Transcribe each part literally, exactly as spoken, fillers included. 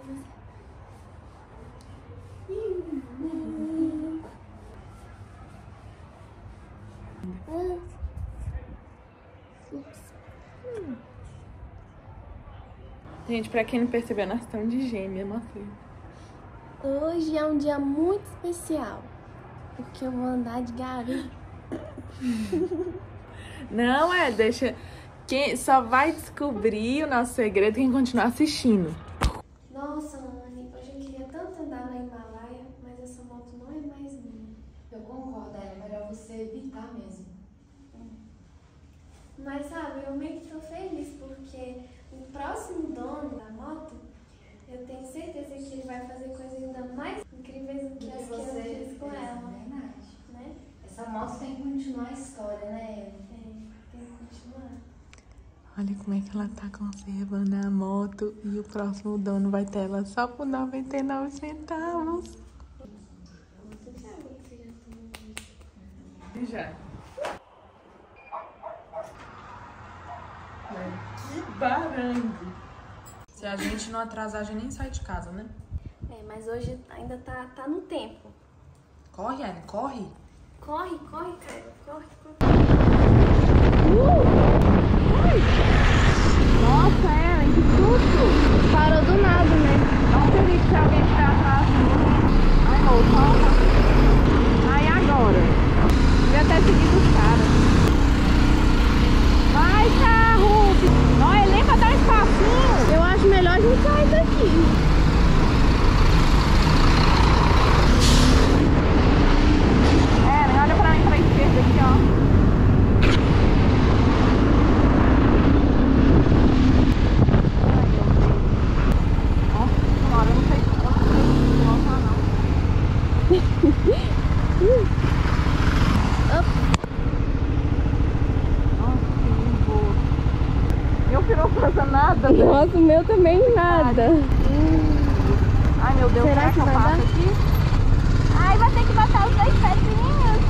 coisas. Gente, pra quem não percebeu, nós estamos de gêmea, mostra. Hoje é um dia muito especial, porque eu vou andar de garupa. Não é, deixa... Quem só vai descobrir o nosso segredo quem continuar assistindo. Nossa, Anne, hoje eu queria tanto andar na Himalaia, mas essa moto não é mais minha. Eu concordo, é melhor você evitar mesmo. Mas sabe, eu meio que tô feliz, porque o próximo dono da moto, eu tenho certeza que ele vai fazer coisas ainda mais incríveis do que as que eu fiz com ela. Verdade. Né? Essa moto tem que continuar a história, né? É, tem que continuar. Olha como é que ela tá conservando a moto e o próximo dono vai ter ela só por noventa e nove centavos. Você sabe que você já tomou isso. Já. Que barangue. Se a gente não atrasar, a gente nem sai de casa, né? É, mas hoje ainda tá, tá no tempo. Corre, Anne, corre. Corre, corre, cara. Corre, corre. Nossa, Ellen, que susto! Parou do nada, né? Não teria que ser alguém que tá atrás. Ai, amor, calma. Ai, agora? Devia até seguido os caras. Vai, carro! Não, ele nem pra dar um espacinho. Eu acho melhor a gente sair daqui. Ellen, olha pra mim, pra esquerda aqui, ó. Nada. Nossa, o meu também nada. Ai, meu Deus, será, será que, que eu vai passo dar? Aqui? Ai, vai ter que botar os dois pezinhos.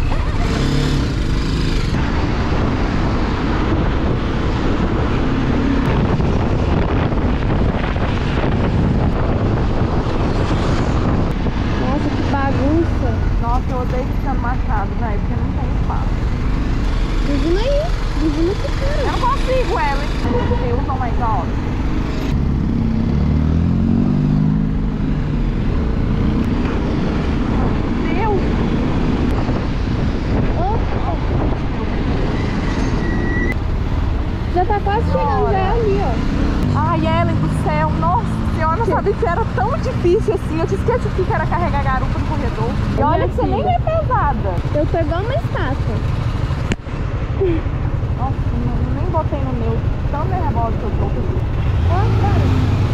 Nossa, que bagunça. Nossa, eu odeio ficando machado, né? Porque não tem espaço. Buzina aí, buzina que cara. Eu não consigo, Ellen. Eu sou mais alto. Já tá quase chegando, já é ali, ó. Ai, Ellen do céu, nossa senhora, eu não sabia que era tão difícil assim. Eu te esqueci que era carregar a garupa no corredor. E olha que você nem é pesada. Eu tô igual uma estátua. Nossa, eu nem botei no meu. Tão nervosa que eu tô. Ó, cara.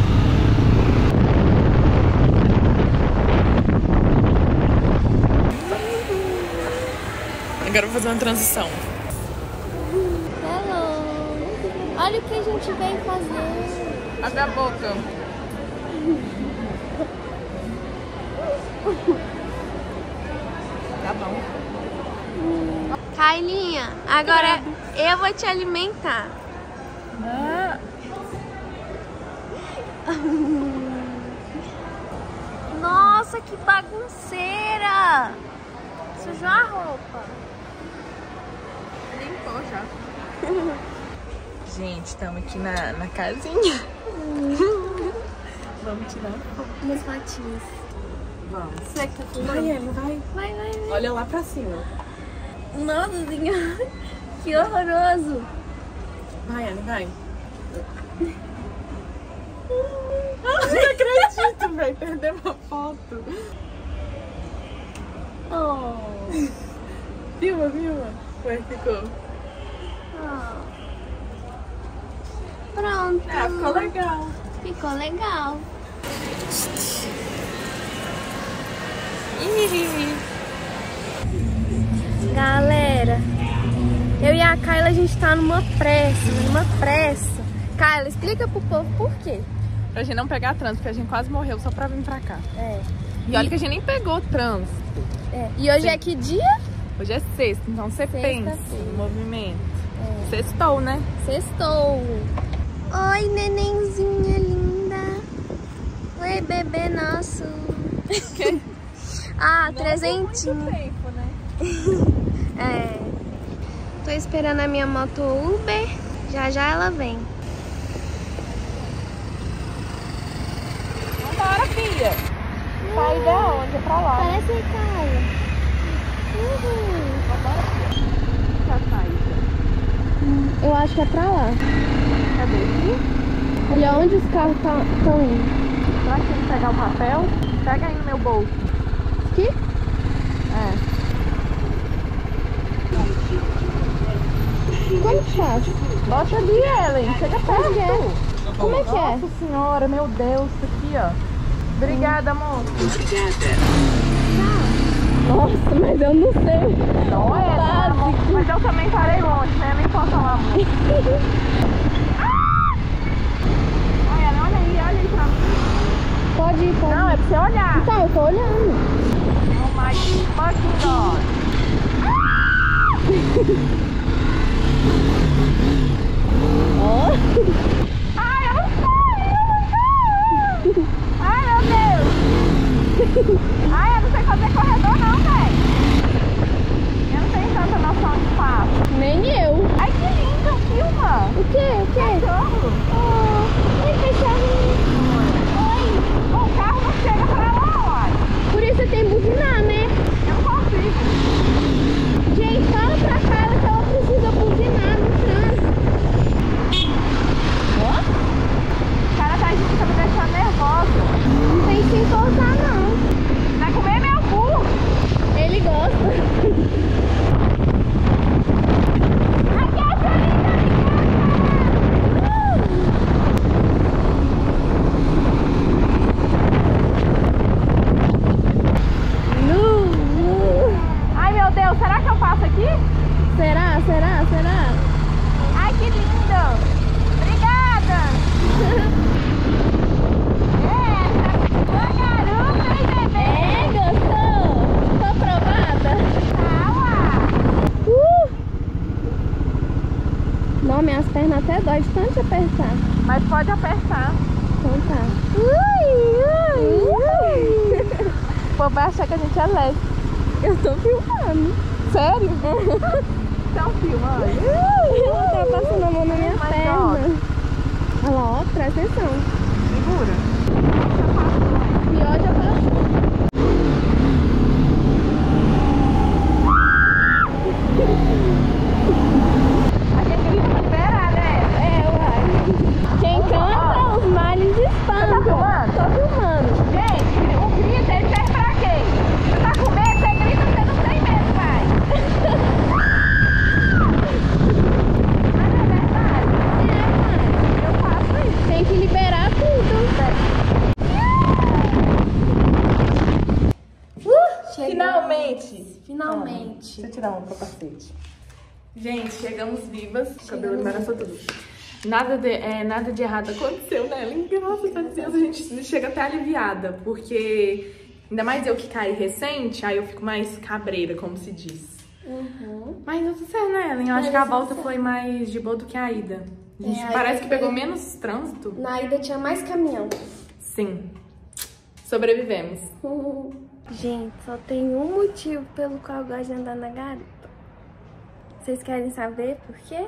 Agora eu vou fazer uma transição. Olha o que a gente veio fazer. Abre a boca. Tá bom. Kailinha, agora eu vou te alimentar. Ah. Nossa, que bagunceira. Sujou a roupa. Limpou já. Gente, estamos aqui na, na casinha. Vamos tirar umas fotinhas. Vamos. Será que tá filmando? Vai, Ellen, vai. Vai, vai, vai. Olha lá pra cima. Nossa senhora, que horroroso. Vai, Ellen, vai. Eu não acredito, velho. Perdeu uma foto. Oh. Filma, filma. Como é que ficou? Oh. Pronto. Ah, ficou legal. Ficou legal. Galera, eu e a Kayla, a gente tá numa pressa, numa pressa. Kayla, explica pro povo por quê. Pra gente não pegar trânsito, porque a gente quase morreu só pra vir pra cá. É. E olha que a gente nem pegou trânsito. É. E hoje Sim. é que dia? Hoje é sexta, então você pensa no movimento. É. Sextou, né? Sextou. Oi, nenenzinha linda. Oi, bebê nosso. Que? Ah, Não trezentinho. muito tempo, né? É. Tô esperando a minha moto Uber. Já já ela vem. Vambora, filha. Sair de onde? É pra lá. Parece casa. Uhum. Vambora, filha. Já saída. Eu acho que é pra lá. Cadê aqui? Olha onde os carros estão indo. Será que tem que pegar o papel? Pega aí no meu bolso. Aqui? É. Como que faz? Bota ali, Ellen. Chega perto. é? Como é que é? Nossa senhora, meu Deus, isso aqui, ó. Obrigada, moça. Nossa, mas eu não sei. Não é, tá? Mas eu também parei longe, né? Nem posso falar muito. Olha, olha aí, olha aí pra mim. Pode ir, pode Não, ir. é pra você olhar. Então, eu tô olhando. Oh my fucking god. Ó. Ai, eu não sei, eu não sei. Ai, meu Deus. Ai, eu não sei fazer corredor não, velho. Eu não tenho tanta noção de espaço. Nem eu. Ai, que lindo, filma. O quê? O quê? Cachorro. Oh, oi, cachorrinho. Oi. O carro não chega pra lá, uai. Por isso você tem que buzinar, né? Eu não consigo. Gente, fala pra Carla que ela precisa buzinar no trânsito. Ó. O cara tá junto, tá me deixando nervosa. Não tem que se encostar, não. Vai comer meu cu. Ele gosta. Aqui é a Thalita, Nu, nu. Ai, meu Deus, será que eu passo aqui? Será? Será? Será? Ai, que lindo. Obrigada. É, uma garupa, hein, bebê? É, gostou? Tô aprovada? Calma. Uh! Não, minhas pernas até dói de tanto apertar. Mas pode apertar. Então tá. Ui, ui, ui. O povo vai achar que a gente é leve. Eu tô filmando. Sério? Então filma, olha. Ela tá passando a mão na minha Mas, perna. ó. Olha lá, ó, presta atenção. Segura. Pior já passou. A gente grita pra liberar, né? É, uai. Quem canta, os males Você espantam. tá filmando? Tô filmando. Gente, o grito ele serve pra quê? Você tá com medo, você grita, você não tem medo, vai. Mas não é verdade? É, Eu faço isso. tem que liberar tudo. Uh, chegamos. Finalmente. Finalmente. Deixa eu tirar um capacete. Gente, chegamos vivas. O cabelo embaraçou tudo. Nada de, é, nada de errado aconteceu, né? Graças a Deus, a gente chega até aliviada. Porque, ainda mais eu que caí recente, aí eu fico mais cabreira, como se diz. Uhum. Mas não sei, né, Ellen? Eu acho Mas que a não volta sei. foi mais de boa do que a ida. A gente É, parece a que ida pegou foi- menos trânsito. Na ida tinha mais caminhão. Sim. Sobrevivemos. Gente, só tem um motivo pelo qual eu gosto de andar na garupa. Vocês querem saber por quê?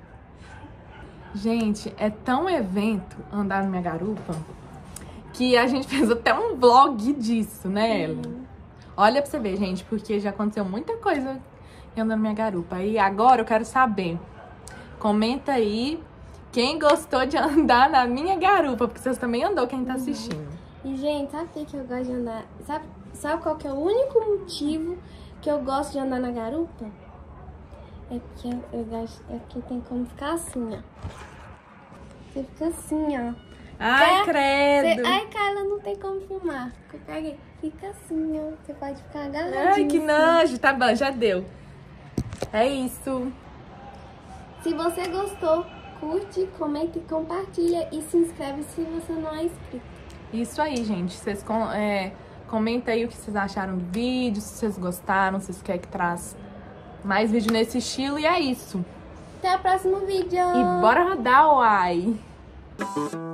Gente, é tão evento andar na minha garupa que a gente fez até um vlog disso, né, Ellen? Uhum. Olha pra você ver, gente, porque já aconteceu muita coisa andando na minha garupa. E agora eu quero saber. Comenta aí quem gostou de andar na minha garupa, porque vocês também andou, quem tá assistindo. E, gente, sabe por que eu gosto de andar? Sabe, sabe qual que é o único motivo que eu gosto de andar na garupa? É porque eu, eu gosto, é porque tem como ficar assim, ó. Você fica assim, ó. Ai, Quer? credo! Você, ai, Carla, não tem como filmar. Fica, fica assim, ó. Você pode ficar agarradinho. Ai, que assim. nojo! Tá bom, já deu. É isso. Se você gostou, curte, comenta e compartilha. E se inscreve se você não é inscrito. Isso aí, gente. Vocês com, é, comenta aí o que vocês acharam do vídeo, se vocês gostaram, se vocês querem que traz mais vídeo nesse estilo. E é isso. Até o próximo vídeo. E bora rodar, uai!